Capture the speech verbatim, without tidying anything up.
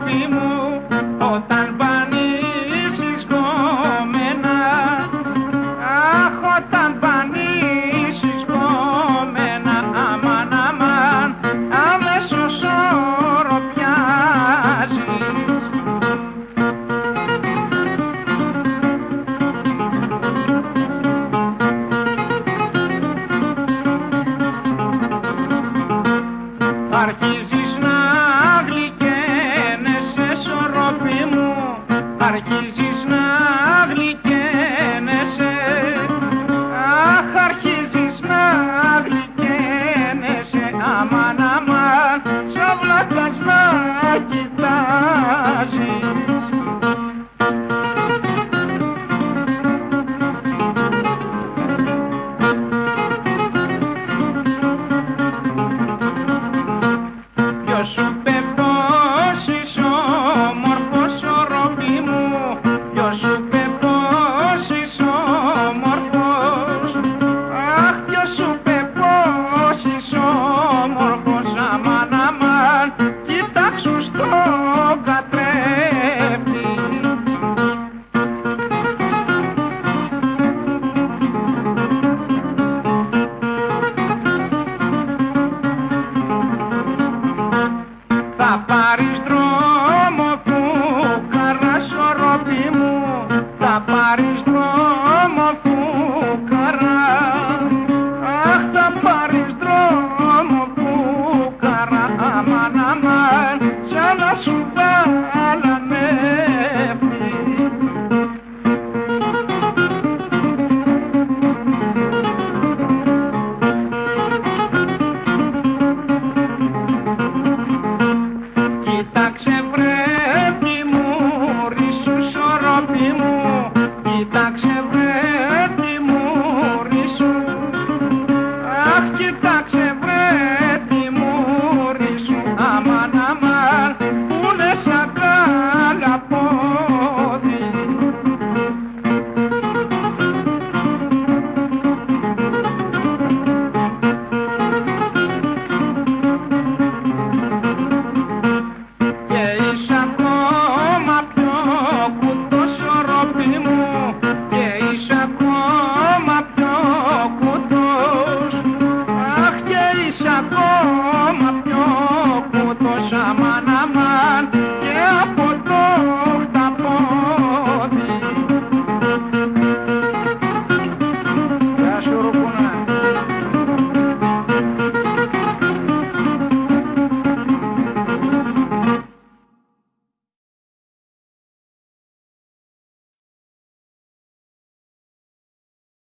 σωροπή μου, όταν πανίσεις κομμένα. Αχ, όταν πανίσεις κομμένα, αμάν, αμάν, αμέσως οροπιάζεις. Αρχίζεις να γλυκαίνεσαι σωροπή μου, αρχίζεις να γλυκαίνεσαι. Αχ, αρχίζεις να γλυκαίνεσαι, αμάν, αμάν, σαν βλάκας να κοιτάζεις. Ποιος σου είπε πως είσαι όμορφος σωροπή μου, ποιος σου είπε πως είσαι όμορφος. Αχ, ποιος σου είπε πως είσαι όμορφος, αμάν, αμάν, κοιτάξου στον καθρέφτη. Θα πάρεις δρόμο φουκαρά σωροπή μου, θα πάρεις δρόμο φουκαρά. Αχ, θα πάρεις δρόμο φουκαρά, αμάν, αμάν, σαν να σου βάλανε ευθύ. Κοίταξε βρε